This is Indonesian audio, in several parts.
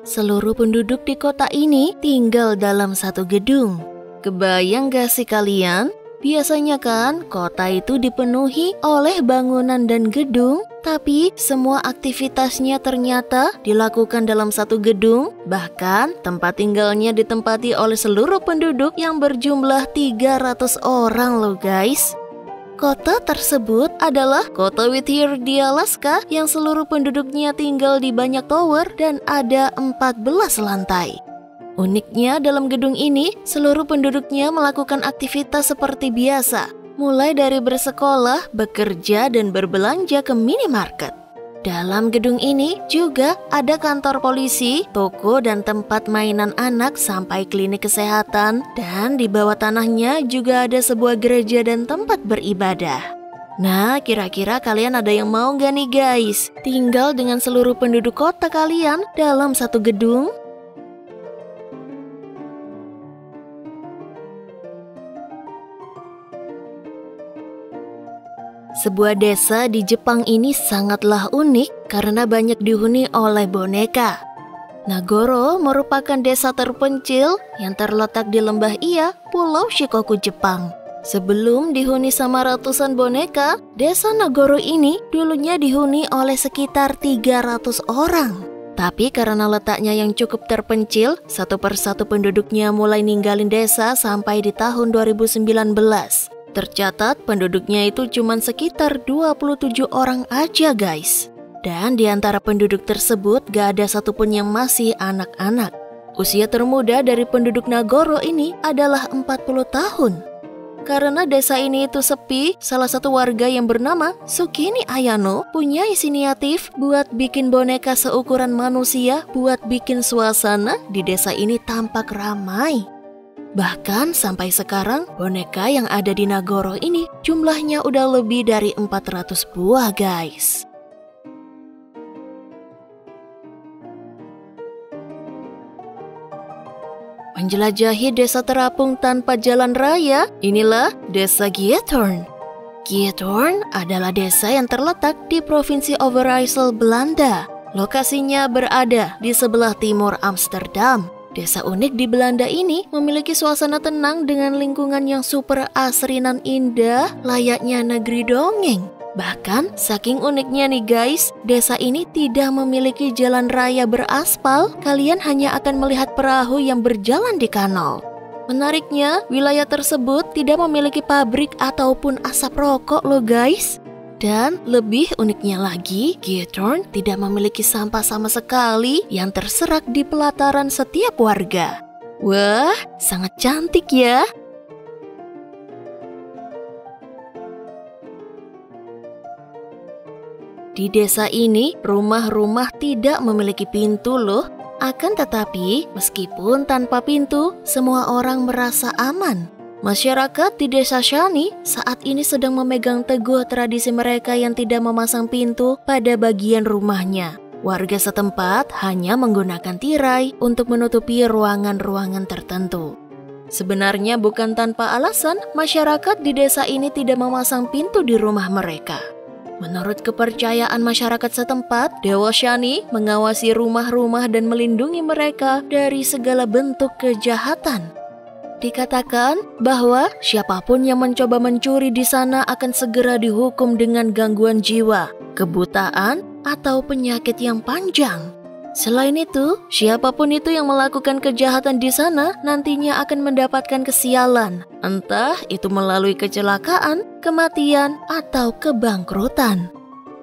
seluruh penduduk di kota ini tinggal dalam satu gedung. Kebayang gak sih kalian? Biasanya kan kota itu dipenuhi oleh bangunan dan gedung, tapi semua aktivitasnya ternyata dilakukan dalam satu gedung. Bahkan tempat tinggalnya ditempati oleh seluruh penduduk yang berjumlah 300 orang loh guys. Kota tersebut adalah kota Whittier di Alaska yang seluruh penduduknya tinggal di banyak tower dan ada 14 lantai. Uniknya dalam gedung ini, seluruh penduduknya melakukan aktivitas seperti biasa, mulai dari bersekolah, bekerja, dan berbelanja ke minimarket. Dalam gedung ini juga ada kantor polisi, toko, dan tempat mainan anak sampai klinik kesehatan, dan di bawah tanahnya juga ada sebuah gereja dan tempat beribadah. Nah, kira-kira kalian ada yang mau gak nih guys? Tinggal dengan seluruh penduduk kota kalian dalam satu gedung? Sebuah desa di Jepang ini sangatlah unik karena banyak dihuni oleh boneka. Nagoro merupakan desa terpencil yang terletak di lembah Iya, Pulau Shikoku, Jepang. Sebelum dihuni sama ratusan boneka, desa Nagoro ini dulunya dihuni oleh sekitar 300 orang. Tapi karena letaknya yang cukup terpencil, satu persatu penduduknya mulai ninggalin desa sampai di tahun 2019. Tercatat penduduknya itu cuma sekitar 27 orang aja guys. Dan di antara penduduk tersebut gak ada satupun yang masih anak-anak. Usia termuda dari penduduk Nagoro ini adalah 40 tahun. Karena desa ini itu sepi, salah satu warga yang bernama Tsukini Ayano punya inisiatif buat bikin boneka seukuran manusia buat bikin suasana di desa ini tampak ramai. Bahkan sampai sekarang boneka yang ada di Nagoro ini jumlahnya udah lebih dari 400 buah guys. Menjelajahi desa terapung tanpa jalan raya, inilah desa Giethoorn. Giethoorn adalah desa yang terletak di Provinsi Overijssel, Belanda. Lokasinya berada di sebelah timur Amsterdam. Desa unik di Belanda ini memiliki suasana tenang dengan lingkungan yang super asri dan indah, layaknya negeri dongeng. Bahkan saking uniknya nih guys, desa ini tidak memiliki jalan raya beraspal, kalian hanya akan melihat perahu yang berjalan di kanal. Menariknya, wilayah tersebut tidak memiliki pabrik ataupun asap rokok loh guys. Dan lebih uniknya lagi, Giethoorn tidak memiliki sampah sama sekali yang terserak di pelataran setiap warga. Wah, sangat cantik ya. Di desa ini, rumah-rumah tidak memiliki pintu loh. Akan tetapi, meskipun tanpa pintu, semua orang merasa aman. Masyarakat di desa Shani saat ini sedang memegang teguh tradisi mereka yang tidak memasang pintu pada bagian rumahnya. Warga setempat hanya menggunakan tirai untuk menutupi ruangan-ruangan tertentu. Sebenarnya bukan tanpa alasan, masyarakat di desa ini tidak memasang pintu di rumah mereka. Menurut kepercayaan masyarakat setempat, Dewa Shani mengawasi rumah-rumah dan melindungi mereka dari segala bentuk kejahatan. Dikatakan bahwa siapapun yang mencoba mencuri di sana akan segera dihukum dengan gangguan jiwa, kebutaan, atau penyakit yang panjang. Selain itu, siapapun itu yang melakukan kejahatan di sana nantinya akan mendapatkan kesialan, entah itu melalui kecelakaan, kematian, atau kebangkrutan.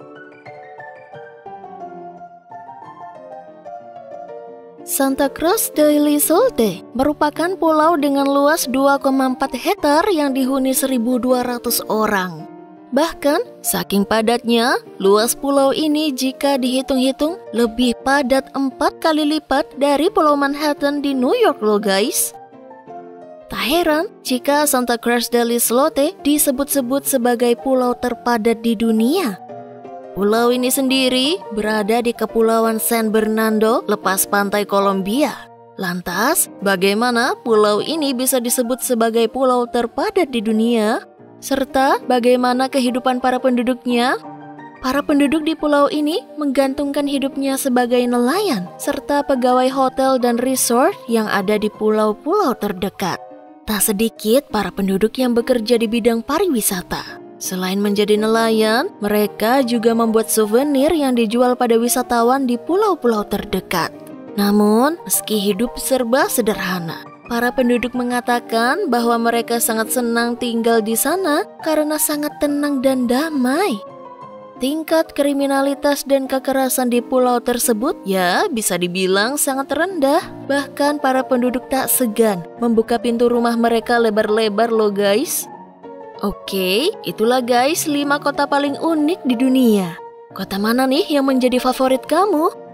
Santa Cruz de l'Isole merupakan pulau dengan luas 2,4 hektar yang dihuni 1.200 orang. Bahkan, saking padatnya, luas pulau ini jika dihitung-hitung lebih padat 4 kali lipat dari Pulau Manhattan di New York loh guys. Tak heran jika Santa Cruz de l'Isole disebut-sebut sebagai pulau terpadat di dunia. Pulau ini sendiri berada di Kepulauan San Bernardo, lepas pantai Kolombia. Lantas, bagaimana pulau ini bisa disebut sebagai pulau terpadat di dunia? Serta bagaimana kehidupan para penduduknya? Para penduduk di pulau ini menggantungkan hidupnya sebagai nelayan serta pegawai hotel dan resort yang ada di pulau-pulau terdekat. Tak sedikit para penduduk yang bekerja di bidang pariwisata. Selain menjadi nelayan, mereka juga membuat souvenir yang dijual pada wisatawan di pulau-pulau terdekat. Namun, meski hidup serba sederhana, para penduduk mengatakan bahwa mereka sangat senang tinggal di sana karena sangat tenang dan damai. Tingkat kriminalitas dan kekerasan di pulau tersebut bisa dibilang sangat rendah. Bahkan para penduduk tak segan membuka pintu rumah mereka lebar-lebar loh guys. Oke, itulah guys 5 kota paling unik di dunia. Kota mana nih yang menjadi favorit kamu?